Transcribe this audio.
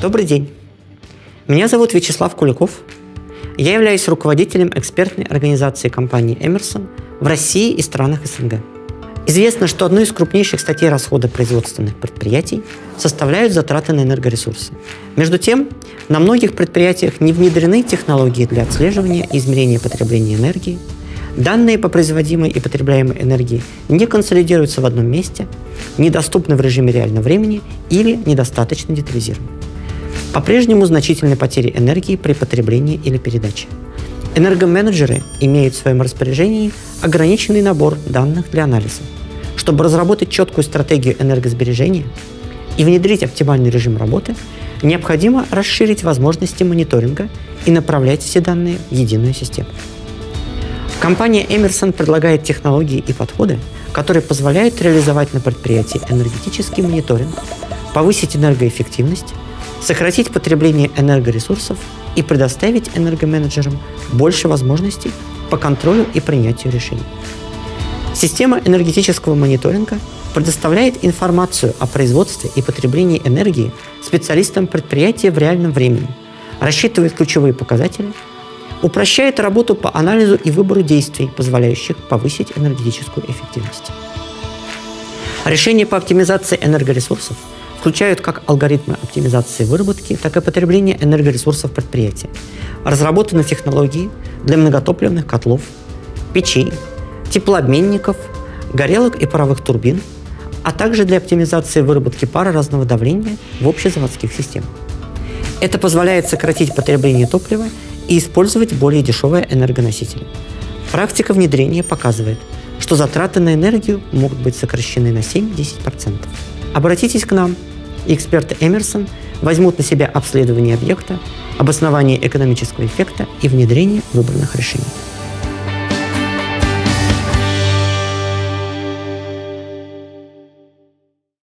Добрый день. Меня зовут Вячеслав Куликов. Я являюсь руководителем экспертной организации компании Emerson в России и странах СНГ. Известно, что одной из крупнейших статей расхода производственных предприятий составляют затраты на энергоресурсы. Между тем, на многих предприятиях не внедрены технологии для отслеживания и измерения потребления энергии, данные по производимой и потребляемой энергии не консолидируются в одном месте, недоступны в режиме реального времени или недостаточно детализированы. По-прежнему значительны потери энергии при потреблении или передаче. Энергоменеджеры имеют в своем распоряжении ограниченный набор данных для анализа. Чтобы разработать четкую стратегию энергосбережения и внедрить оптимальный режим работы, необходимо расширить возможности мониторинга и направлять все данные в единую систему. Компания Emerson предлагает технологии и подходы, которые позволяют реализовать на предприятии энергетический мониторинг, повысить энергоэффективность, сократить потребление энергоресурсов и предоставить энергоменеджерам больше возможностей по контролю и принятию решений. Система энергетического мониторинга предоставляет информацию о производстве и потреблении энергии специалистам предприятия в реальном времени, рассчитывает ключевые показатели, упрощает работу по анализу и выбору действий, позволяющих повысить энергетическую эффективность. Решения по оптимизации энергоресурсов включают как алгоритмы оптимизации выработки, так и потребления энергоресурсов предприятия. Разработаны технологии для многотопливных котлов, печей, теплообменников, горелок и паровых турбин, а также для оптимизации выработки пара разного давления в общезаводских системах. Это позволяет сократить потребление топлива и использовать более дешевые энергоносители. Практика внедрения показывает, что затраты на энергию могут быть сокращены на 7-10%. Обратитесь к нам, и эксперты Emerson возьмут на себя обследование объекта, обоснование экономического эффекта и внедрение выбранных решений.